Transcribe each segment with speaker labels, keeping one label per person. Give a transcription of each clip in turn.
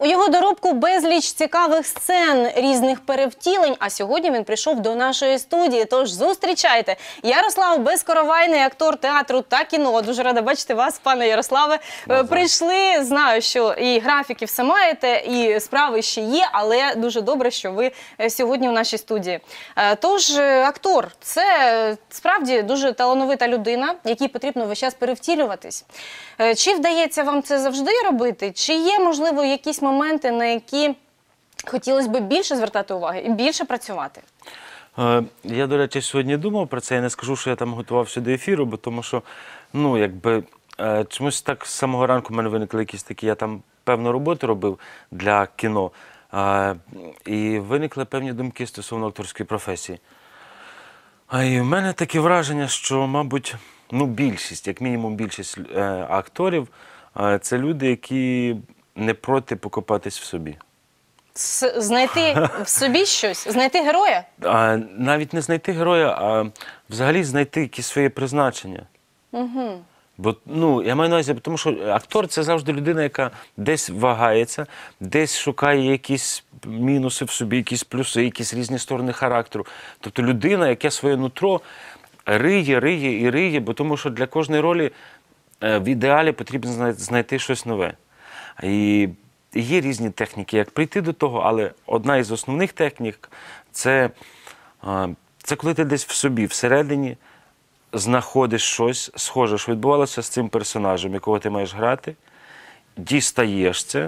Speaker 1: У його доробку безліч цікавих сцен, різних перевтілень, а сьогодні він прийшов до нашої студії, тож зустрічайте. Ярослав Безкоровайний, актор театру та кіно. Дуже рада бачити вас, пане Ярославе. Прийшли, знаю, що і графіки все маєте, і справи ще є, але дуже добре, що ви сьогодні в нашій студії. Тож, актор – це справді дуже талановита людина, якій потрібно весь час перевтілюватись. Чи вдається вам це завжди робити? Чи є, можливо, якісь моменти, на які хотілося б більше звертати увагу і більше працювати?
Speaker 2: Я, до речі, сьогодні думав про це. Я не скажу, що я там готувався до ефіру, бо тому що, чомусь так з самого ранку в мене виникли якісь такі, я там певну роботу робив для кіно, і виникли певні думки стосовно акторської професії. І в мене таке враження, що, мабуть, більшість, як мінімум більшість акторів, це люди, які не проти покопатись в собі.
Speaker 1: Знайти в собі щось? Знайти героя?
Speaker 2: Навіть не знайти героя, а взагалі знайти якісь своє призначення.
Speaker 1: Угу.
Speaker 2: Бо, я маю на увазі, тому що актор – це завжди людина, яка десь вагається, десь шукає якісь мінуси в собі, якісь плюси, якісь різні сторони характеру. Тобто людина, яке своє нутро риє, бо тому що для кожної ролі в ідеалі потрібно знайти щось нове. І є різні техніки, як прийти до того, але одна із основних технік – це коли ти десь в собі, всередині, знаходиш щось схоже, що відбувалося з цим персонажем, якого ти маєш грати, дістаєш це,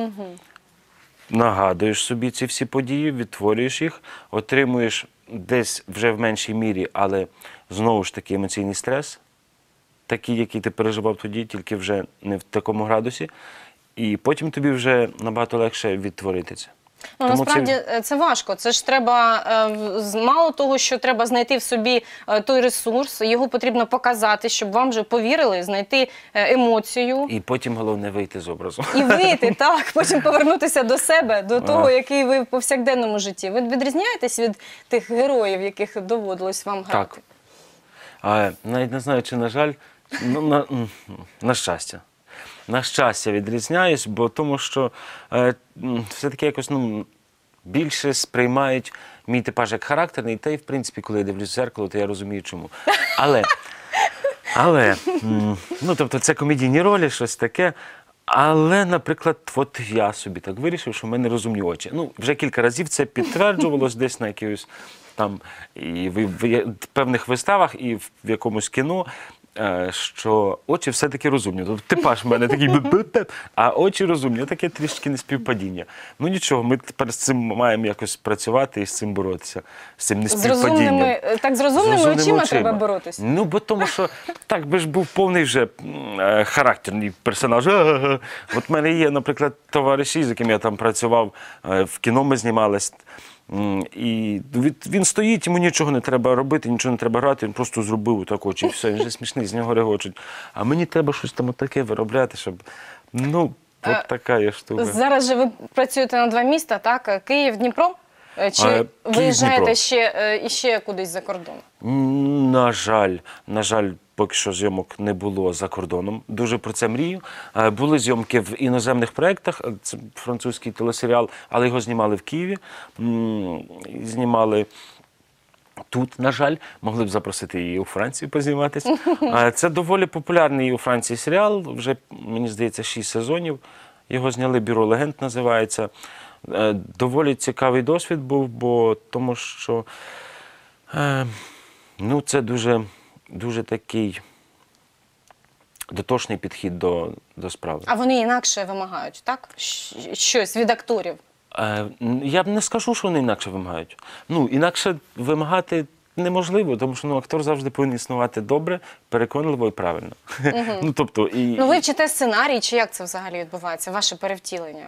Speaker 2: нагадуєш собі ці всі події, відтворюєш їх, отримуєш десь вже в меншій мірі, але знову ж таки емоційний стрес, такий, який ти переживав тоді, тільки вже не в такому градусі, і потім тобі вже набагато легше відтворити це.
Speaker 1: Насправді це важко. Це ж треба, мало того, що треба знайти в собі той ресурс, його потрібно показати, щоб вам вже повірили, знайти емоцію.
Speaker 2: І потім головне вийти з образу.
Speaker 1: І вийти, так, потім повернутися до себе, до того, який ви в повсякденному житті. Ви відрізняєтесь від тих героїв, яких доводилось вам грати?
Speaker 2: Так. Навіть не знаю, чи на жаль, на щастя. На щастя відрізняюсь, бо тому що все-таки якось більше сприймають мій типаж як характерний, та й в принципі, коли я дивлюсь в зеркало, то я розумію чому. Але, тобто це комедійні ролі, щось таке, але, наприклад, от я собі так вирішив, що в мене розумні очі. Вже кілька разів це підтверджувалось десь на якихось там і в певних виставах і в якомусь кіно, що очі все-таки розумні. Тобто типаж в мене такий, а очі розумні. Таке трішки неспівпадіння. Нічого, ми тепер з цим маємо якось працювати і з цим боротися, з цим неспівпадінням.
Speaker 1: Так з розумними очима треба боротися?
Speaker 2: Бо тому що, так би ж був повний вже характерний персонаж. От в мене є, наприклад, товариші, з яким я там працював, в кіно ми знімались. І він стоїть, йому нічого не треба робити, нічого не треба грати, він просто зробив так очі, і все, він вже смішний, з нього регочуть. А мені треба щось там таке виробляти, щоб, от така є штука.
Speaker 1: Зараз же ви працюєте на 2 міста, так? Київ, Дніпро? Чи виїжджаєте ще кудись за кордон?
Speaker 2: На жаль, поки що зйомок не було за кордоном. Дуже про це мрію. Були зйомки в іноземних проєктах, це французький телесеріал, але його знімали в Києві. Знімали тут, на жаль. Могли б запросити і у Франції позніматися. Це доволі популярний у Франції серіал, вже, мені здається, 6 сезонів. Його зняли, «Бюро легенд» називається. Доволі цікавий досвід був, бо тому що це дуже такий дотошний підхід до справи.
Speaker 1: А вони інакше вимагають, так? Щось від акторів?
Speaker 2: Я б не скажу, що вони інакше вимагають. Інакше вимагати неможливо, тому що актор завжди повинен існувати добре, переконливо і правильно.
Speaker 1: Ви вчите сценарій, чи як це взагалі відбувається, ваше перевтілення?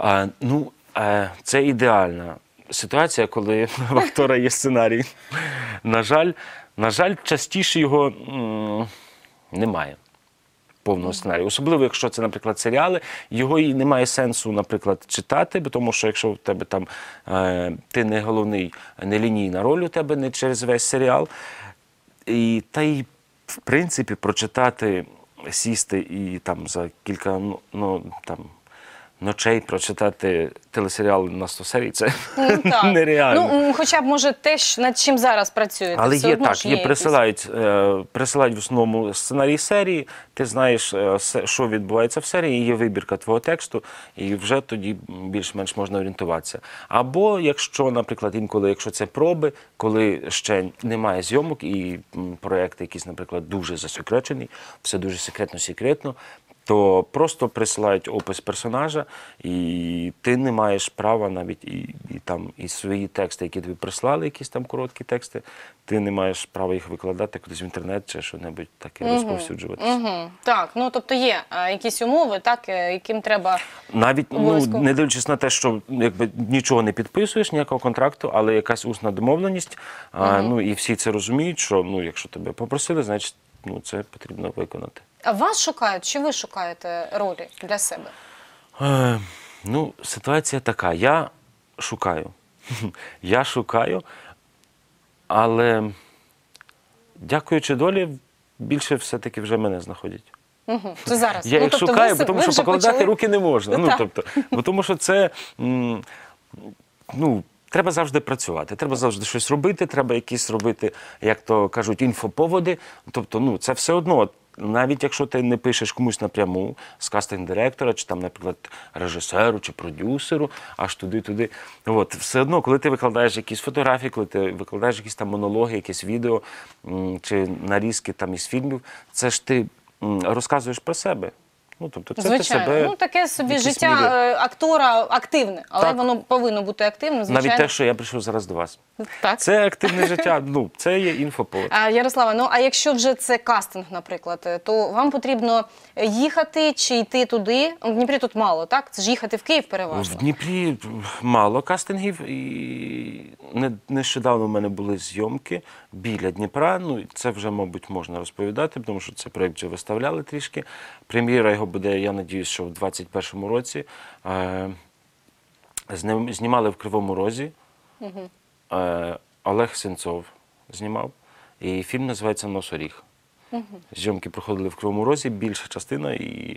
Speaker 2: Це ідеальна ситуація, коли в актора є сценарій. На жаль, частіше його немає, повного сценарію. Особливо, якщо це, наприклад, серіали, його і немає сенсу, наприклад, читати, бо тому що якщо в тебе там ти не головний, не лінійна роль у тебе, не через весь серіал, та й, в принципі, прочитати, сісти і там за кілька, ночей прочитати телесеріал на 100 серій, це
Speaker 1: Ну, так.
Speaker 2: нереально.
Speaker 1: Ну, хоча б, може, те, над чим зараз працюєте.
Speaker 2: Але
Speaker 1: все
Speaker 2: є
Speaker 1: одно
Speaker 2: так,
Speaker 1: ж
Speaker 2: є
Speaker 1: якісь.
Speaker 2: присилають в основному сценарій серії, ти знаєш, що відбувається в серії, є вибірка твого тексту, і вже тоді більш-менш можна орієнтуватися. Або якщо, наприклад, інколи, якщо це проби, коли ще немає зйомок і проєкт якийсь, наприклад, дуже засекречений, все дуже секретно-секретно, то просто присилають опис персонажа, і ти не маєш права навіть і свої тексти, які тобі прислали, якісь там короткі тексти, ти не маєш права їх викладати кудись в інтернет чи що-небудь таке розповсюджуватися.
Speaker 1: Угу. Так, ну тобто є якісь умови, так, яким треба
Speaker 2: Навіть
Speaker 1: обов'язково.
Speaker 2: не дивлячись на те, що якби нічого не підписуєш, ніякого контракту, але якась усна домовленість, і всі це розуміють, що якщо тебе попросили, значить це потрібно виконати.
Speaker 1: А вас шукають, чи ви шукаєте ролі для себе?
Speaker 2: Ситуація така. Я шукаю. Я шукаю, але, дякуючи долі, більше все-таки вже мене знаходять.
Speaker 1: Угу. Це зараз.
Speaker 2: Я їх
Speaker 1: тобто
Speaker 2: шукаю,
Speaker 1: ви
Speaker 2: тому що
Speaker 1: вже
Speaker 2: покладати
Speaker 1: почали?
Speaker 2: руки не можна.
Speaker 1: Так.
Speaker 2: Тому що це, треба завжди працювати, треба завжди щось робити, треба якісь робити, як то кажуть, інфоповоди. Тобто, це все одно. Навіть якщо ти не пишеш комусь напряму з кастинг-директора, чи там, наприклад, режисеру, чи продюсеру, аж туди-туди. Все одно, коли ти викладаєш якісь фотографії, коли ти викладаєш якісь там монологи, якісь відео, чи нарізки там із фільмів, це ж ти розказуєш про себе. Тобто, це
Speaker 1: Звичайно.
Speaker 2: ти себе
Speaker 1: Таке собі
Speaker 2: якійсь
Speaker 1: життя
Speaker 2: мірі.
Speaker 1: Актора активне, але
Speaker 2: Так.
Speaker 1: воно повинно бути активним, звичайно.
Speaker 2: Навіть те, що я прийшов зараз до вас.
Speaker 1: Так.
Speaker 2: Це активне життя, це є інфоповод.
Speaker 1: Ярослава, а якщо вже це кастинг, наприклад, то вам потрібно їхати чи йти туди? В Дніпрі тут мало, так? Це ж їхати в Київ переважно.
Speaker 2: В Дніпрі мало кастингів, і нещодавно в мене були зйомки біля Дніпра. Це вже, мабуть, можна розповідати, тому що цей проєкт вже виставляли трішки. Прем'єра його буде, я надіюсь, що в 2021 році. Знімали в Кривому Розі. Олег Сенцов знімав. І фільм називається «Носоріг». Зйомки проходили в Кривому Розі, більша частина, і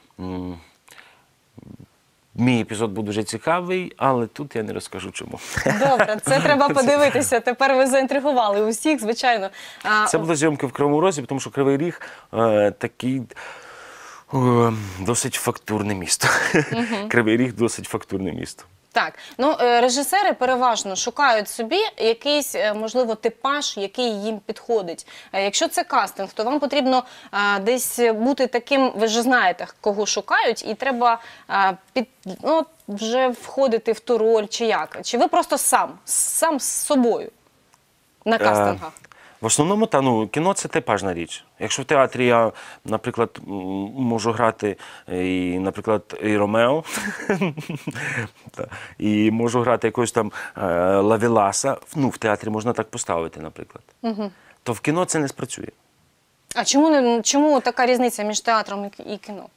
Speaker 2: мій епізод був дуже цікавий, але тут я не розкажу чому.
Speaker 1: Добре, це треба подивитися. Тепер ви заінтригували усіх, звичайно.
Speaker 2: Це були зйомки в Кривому Розі, тому що Кривий Ріг такий досить фактурне місто. Кривий Ріг досить фактурне місто.
Speaker 1: Так, режисери переважно шукають собі якийсь, можливо, типаж, який їм підходить. Якщо це кастинг, то вам потрібно десь бути таким, ви ж знаєте, кого шукають, і треба вже входити в ту роль, чи як? Чи ви просто сам з собою на кастингах?
Speaker 2: В основному, кіно – це типажна річ. Якщо в театрі я, наприклад, можу грати, наприклад, і Ромео, і можу грати якогось там Лавеласа, в театрі можна так поставити, наприклад, то в кіно це не спрацює.
Speaker 1: А чому така різниця між театром і кіно?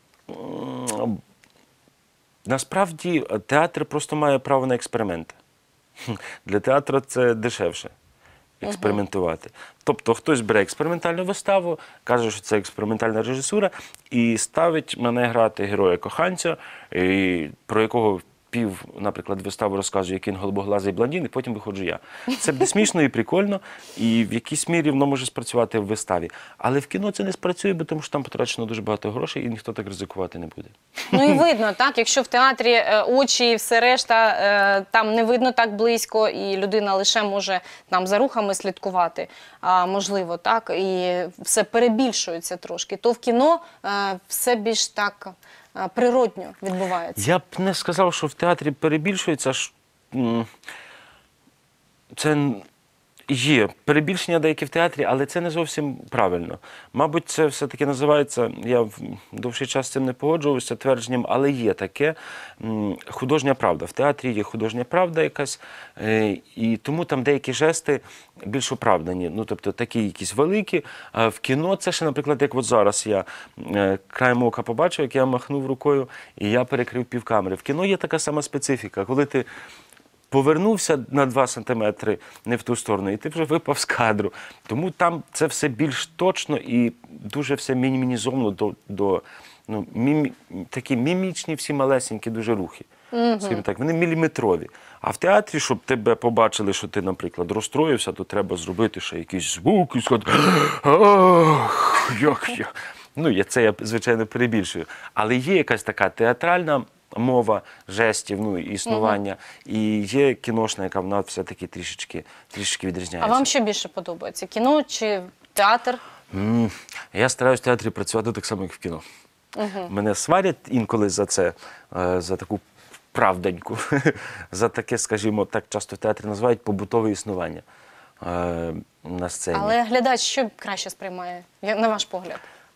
Speaker 2: Насправді, театр просто має право на експерименти. Для театру це дешевше. Експериментувати. Тобто хтось бере експериментальну виставу, каже, що це експериментальна режисура, і ставить мене грати героя-коханця, про якого наприклад, виставу розказує, який він голубоглазий блондин, і потім виходжу я. Це буде смішно і прикольно, і в якійсь мірі воно може спрацювати в виставі. Але в кіно це не спрацює, тому що там потрачено дуже багато грошей, і ніхто так ризикувати не буде.
Speaker 1: І видно, так, якщо в театрі очі і все решта, там не видно так близько, і людина лише може там за рухами слідкувати, можливо, так, і все перебільшується трошки, то в кіно все більш так природньо відбувається.
Speaker 2: Я б не сказав, що в театрі перебільшується. Це є перебільшення деякі в театрі, але це не зовсім правильно. Мабуть, це все-таки називається, я довший час з цим не погоджувався твердженням, але є таке художня правда. В театрі є художня правда якась, і тому там деякі жести більш оправдані. Тобто такі якісь великі. А в кіно це ще, наприклад, як от зараз я краєм ока побачив, як я махнув рукою, і я перекрив півкамери. В кіно є така сама специфіка, коли ти повернувся на 2 сантиметри не в ту сторону, і ти вже випав з кадру. Тому там це все більш точно і дуже все мінімізовано ну, такі мімічні всі малесенькі дуже рухи. Скажімо так, вони міліметрові. А в театрі, щоб тебе побачили, що ти, наприклад, розстроївся, то треба зробити ще якийсь звук і сказати «Ах, як я». Ну, це я, звичайно, перебільшую. Але є якась така театральна мова жестів, ну, існування, і є кіношна, яка вона все-таки трішечки відрізняється.
Speaker 1: А вам що більше подобається? Кіно чи театр?
Speaker 2: Я стараюсь в театрі працювати так само, як в кіно. Мене сварять інколи за це, за таку правденьку, за таке, скажімо, так часто в театрі називають побутове існування на сцені.
Speaker 1: Але глядач що краще сприймає, на ваш погляд?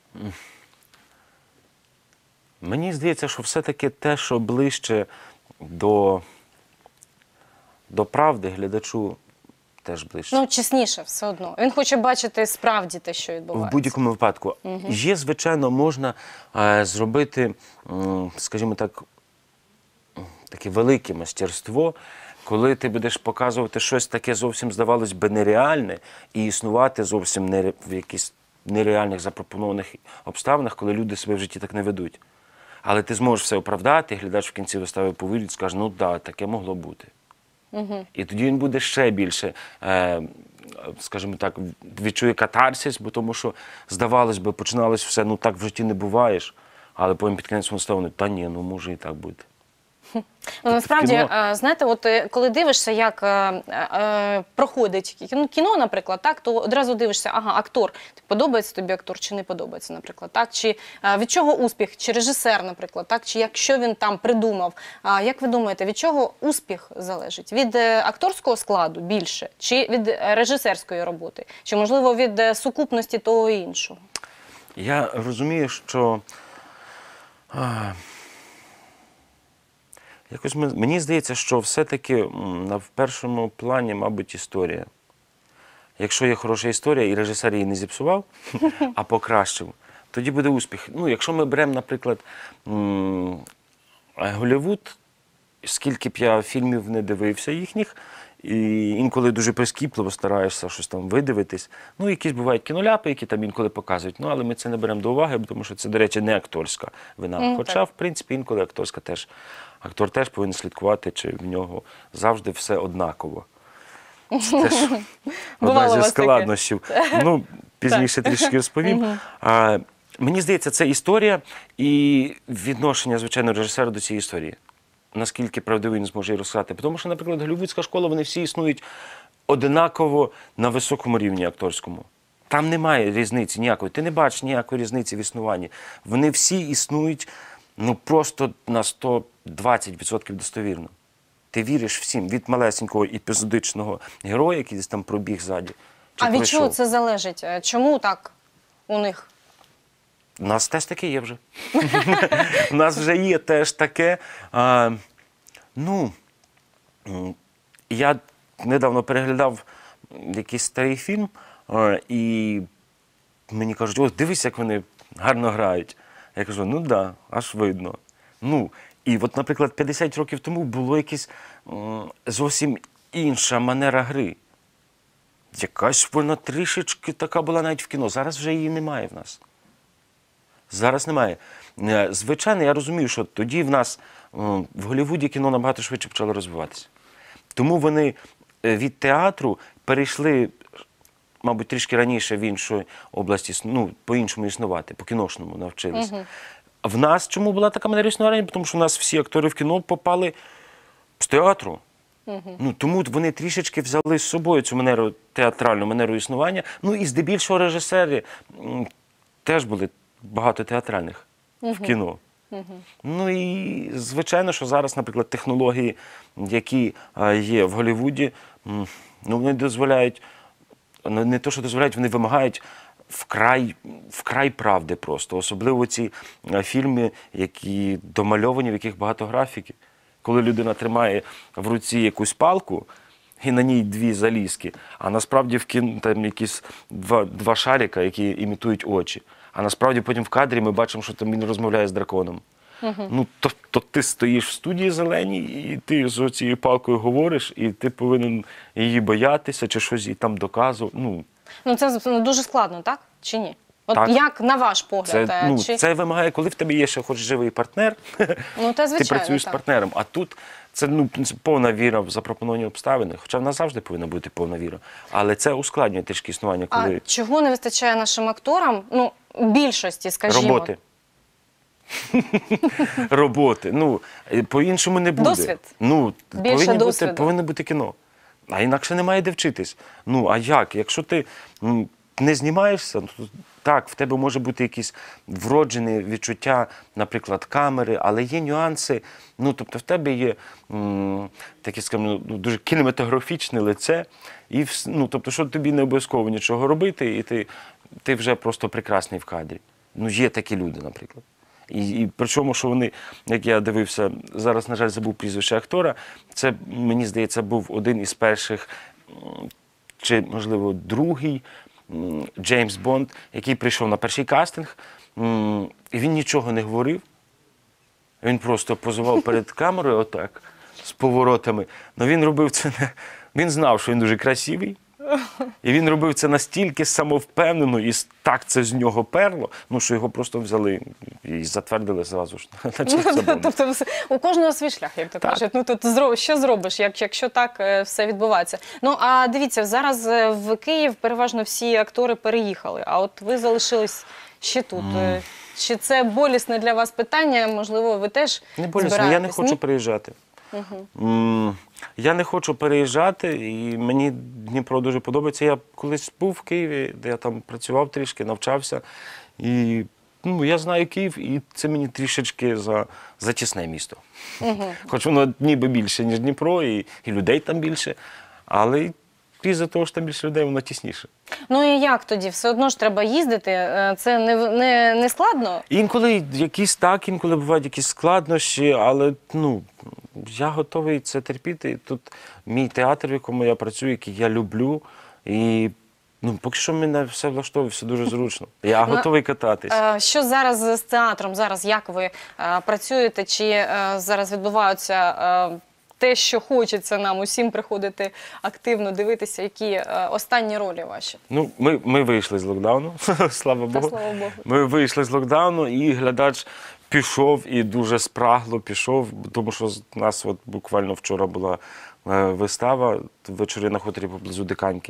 Speaker 2: Мені здається, що все-таки те, що ближче до правди, глядачу теж ближче.
Speaker 1: Ну, чесніше все одно. Він хоче бачити справді те, що
Speaker 2: В
Speaker 1: відбувається.
Speaker 2: будь-якому випадку. Є, звичайно, можна зробити, скажімо так, таке велике мастерство, коли ти будеш показувати щось таке зовсім, здавалось би, нереальне і існувати зовсім в якихось нереальних запропонованих обставинах, коли люди себе в житті так не ведуть. Але ти зможеш все оправдати, і глядач в кінці вистави повірить і скаже, ну так, таке могло бути. І тоді він буде ще більше, скажімо так, відчує катарсис, бо тому що, здавалось би, починалось все, ну так в житті не буваєш, але потім під кінець наставлено, та ні, ну може і так бути.
Speaker 1: Ну, насправді,
Speaker 2: кіно-
Speaker 1: знаєте, от коли дивишся, як проходить кіно, наприклад, так, то одразу дивишся, ага, актор, подобається тобі актор чи не подобається, наприклад, так, чи від чого успіх, чи режисер, наприклад, так, чи якщо він там придумав. Як ви думаєте, від чого успіх залежить? Від акторського складу більше, чи від режисерської роботи, чи, можливо, від сукупності того і іншого?
Speaker 2: Я розумію, що якось мені здається, що все-таки в першому плані, мабуть, історія. Якщо є хороша історія і режисер її не зіпсував, а покращив, тоді буде успіх. Ну, якщо ми беремо, наприклад, Голлівуд, скільки б я фільмів не дивився їхніх, і інколи дуже прискіпливо стараєшся щось там видивитись. Ну, якісь бувають кіноляпи, які там інколи показують, ну, але ми це не беремо до уваги, тому що це, до речі, не акторська вина. Хоча, в принципі, інколи акторська теж. Актор теж повинен слідкувати, чи в нього завжди все однаково. Це теж одна зі складнощів. Ну, пізніше трішки розповім. Мені здається, це історія і відношення, звичайно, режисера до цієї історії. Наскільки правдиво він зможе її розказати. Тому що, наприклад, голлівудська школа, вони всі існують одинаково на високому рівні акторському. Там немає різниці ніякої. Ти не бачиш ніякої різниці в існуванні. Вони всі існують, ну, просто на 120% достовірно. Ти віриш всім, від малесенького епізодичного героя, який десь там пробіг ззаді.
Speaker 1: А від чого це залежить? Чому так у них?
Speaker 2: У нас теж таке є вже. У нас вже є теж таке. Ну, я недавно переглядав якийсь старий фільм, і мені кажуть, ось дивись, як вони гарно грають. Я кажу, ну да, аж видно. Ну, і от, наприклад, 50 років тому було якась зовсім інша манера гри. Якась вона трішечки така була навіть в кіно. Зараз вже її немає в нас. Зараз немає. Звичайно, я розумію, що тоді в нас в Голлівуді кіно набагато швидше почало розвиватися. Тому вони від театру перейшли, мабуть, трішки раніше в іншу області, ну, по-іншому існувати, по-кіношному навчилися. В нас чому була така манера існування? Тому що в нас всі актори в кіно попали з театру. Ну, тому вони трішечки взяли з собою цю манеру, театральну манеру існування. Ну і здебільшого режисери теж були багато театральних в кіно. Ну і звичайно, що зараз, наприклад, технології, які є в Голлівуді, ну, вони дозволяють, не то, що дозволяють, вони вимагають вкрай правди просто. Особливо ці фільми, які домальовані, в яких багато графіки. Коли людина тримає в руці якусь палку, і на ній дві залізки, а насправді в кіно там якісь два шарика, які імітують очі. А насправді потім в кадрі ми бачимо, що там він розмовляє з драконом. Ну, тобто ти стоїш в студії зеленій, і ти з цією палкою говориш, і ти повинен її боятися, чи щось їй там доказувати.
Speaker 1: Ну, це дуже складно, так? Чи ні? От
Speaker 2: Так.
Speaker 1: як на ваш погляд?
Speaker 2: Це вимагає, коли в тебе є ще хоч живий партнер,
Speaker 1: Ну, та,
Speaker 2: ти
Speaker 1: звичайно,
Speaker 2: працюєш з
Speaker 1: так.
Speaker 2: партнером. А тут це повна віра в запропоновані обставини. Хоча в нас завжди повинна бути повна віра. Але це ускладнює трішки існування,
Speaker 1: А
Speaker 2: коли
Speaker 1: чого не вистачає нашим акторам? Ну, більшості, скажімо.
Speaker 2: роботи. Роботи. По-іншому не буде.
Speaker 1: Досвід. Більше
Speaker 2: Повинно
Speaker 1: досвіду.
Speaker 2: бути кіно. А інакше немає де вчитись. А як? Якщо ти не знімаєшся, то так, в тебе може бути якісь вроджені відчуття, наприклад, камери, але є нюанси. Тобто в тебе є таке, скажімо, дуже кінематографічне лице, і тобто, що тобі не обов'язково нічого робити, і ти вже просто прекрасний в кадрі. Є такі люди, наприклад. І причому, що вони, як я дивився, зараз, на жаль, забув прізвище актора, це, мені здається, був один із перших, чи, можливо, другий Джеймс Бонд, який прийшов на перший кастинг, і він нічого не говорив. Він просто позував перед камерою отак, з поворотами. Но він робив це, він знав, що він дуже красивий. І він робив це настільки самовпевнено, і так це з нього перло, що його просто взяли і затвердили зразу ж.
Speaker 1: Тобто у кожного свій шлях, як то кажуть. Тут що зробиш, якщо так все відбувається. А дивіться, зараз в Київ переважно всі актори переїхали, а от ви залишились ще тут. Чи це болісне для вас питання? Можливо, ви теж
Speaker 2: Не болісне,
Speaker 1: збираєтесь?
Speaker 2: я не хочу переїжджати. Я не хочу переїжджати, і мені Дніпро дуже подобається. Я колись був в Києві, де я там працював трішки, навчався. І я знаю Київ, і це мені трішечки за тісне місто. Хоч воно ніби більше, ніж Дніпро, і людей там більше, але із-за того, що там більше людей, воно тісніше.
Speaker 1: І як тоді? Все одно ж треба їздити, це не складно?
Speaker 2: Інколи якісь так, інколи бувають якісь складнощі, але я готовий це терпіти. Тут мій театр, в якому я працюю, який я люблю, і поки що мене все влаштовує, все дуже зручно. Я готовий кататись.
Speaker 1: Що зараз з театром? Зараз як ви працюєте? Чи зараз відбуваються те, що хочеться нам усім приходити активно, дивитися, які останні ролі ваші?
Speaker 2: Ми вийшли з локдауну, слава Богу.
Speaker 1: Слава Богу.
Speaker 2: Ми вийшли з локдауну, і глядач пішов, і дуже спрагло пішов, тому що у нас буквально вчора була вистава «Вечори на хуторі поблизу Диканьки».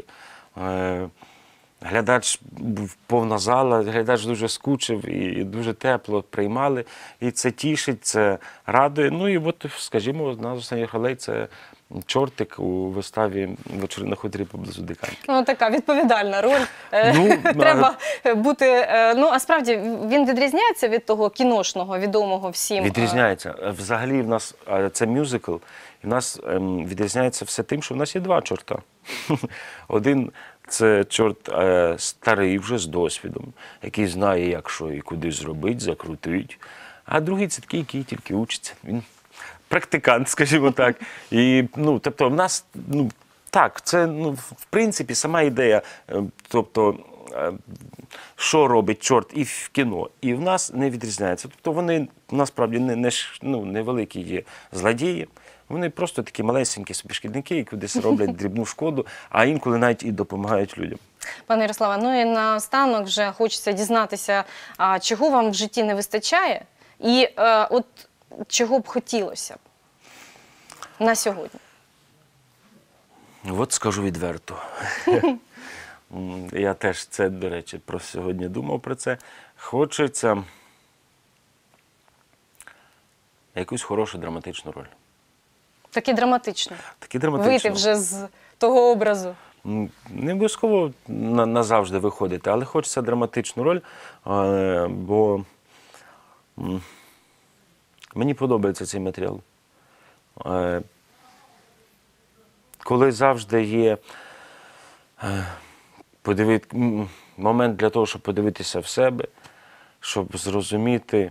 Speaker 2: Глядач був повна зала, глядач дуже скучив і дуже тепло приймали. І це тішить, це радує. І скажімо, одна з останніх ролей – це чортик у виставі «Вечори на хуторі поблизу Диканьки».
Speaker 1: Така відповідальна роль. Треба бути... А справді, він відрізняється від того кіношного, відомого всім?
Speaker 2: Відрізняється. Взагалі в нас це мюзикл, і в нас відрізняється все тим, що в нас є два чорта. Один – це чорт старий вже з досвідом, який знає, як що і куди зробити, закрутить. А другий – це такий, який тільки учиться. Він практикант, скажімо так. І, тобто, в нас, так, це, в принципі, сама ідея, тобто, що робить чорт і в кіно, і в нас не відрізняється. Тобто, вони, насправді, невеликі є злодії. Вони просто такі малесенькі собі шкідники, які кудись роблять дрібну шкоду, а інколи навіть і допомагають людям.
Speaker 1: Пане Ярославе, і наостанок вже хочеться дізнатися, чого вам в житті не вистачає і от чого б хотілося б на сьогодні?
Speaker 2: От скажу відверто. Я теж це, до речі, про сьогодні думав про це. Хочеться якусь хорошу драматичну роль.
Speaker 1: Такі драматично.
Speaker 2: Такі драматично.
Speaker 1: Вийти вже з того образу.
Speaker 2: Не обов'язково назавжди виходити, але хочеться драматичну роль, бо мені подобається цей матеріал. Коли завжди є момент для того, щоб подивитися в себе, щоб зрозуміти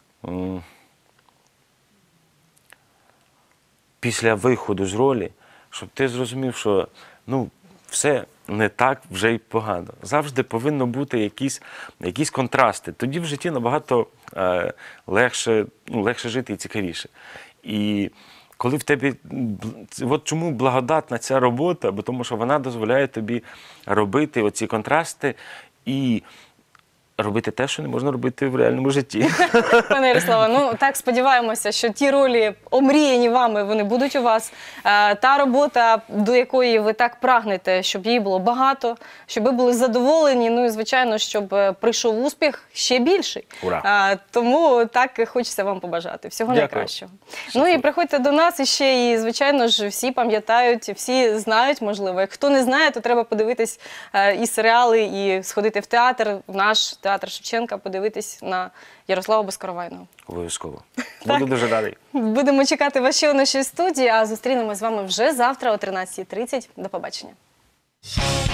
Speaker 2: після виходу з ролі, щоб ти зрозумів, що все не так вже й погано. Завжди повинно бути якісь контрасти. Тоді в житті набагато легше жити і цікавіше. І коли в тебе, от чому благодатна ця робота, бо тому що вона дозволяє тобі робити оці контрасти і робити те, що не можна робити в реальному житті.
Speaker 1: Пане Ярославе, ну так сподіваємося, що ті ролі, омріяні вами, вони будуть у вас. Та робота, до якої ви так прагнете, щоб її було багато, щоб ви були задоволені, ну і, звичайно, щоб прийшов успіх ще більший.
Speaker 2: Ура!
Speaker 1: Тому так хочеться вам побажати. Всього
Speaker 2: Дякую.
Speaker 1: найкращого. Ну і приходьте до нас іще, і, звичайно ж, всі пам'ятають, всі знають, можливо. Хто не знає, то треба подивитись і серіали, і сходити в театр, в наш театр Шевченка, подивитись на Ярослава Безкоровайного.
Speaker 2: Обов'язково. Буду дуже радий.
Speaker 1: Будемо чекати вас ще у нашій студії, а зустрінемось з вами вже завтра о 13:30. До побачення.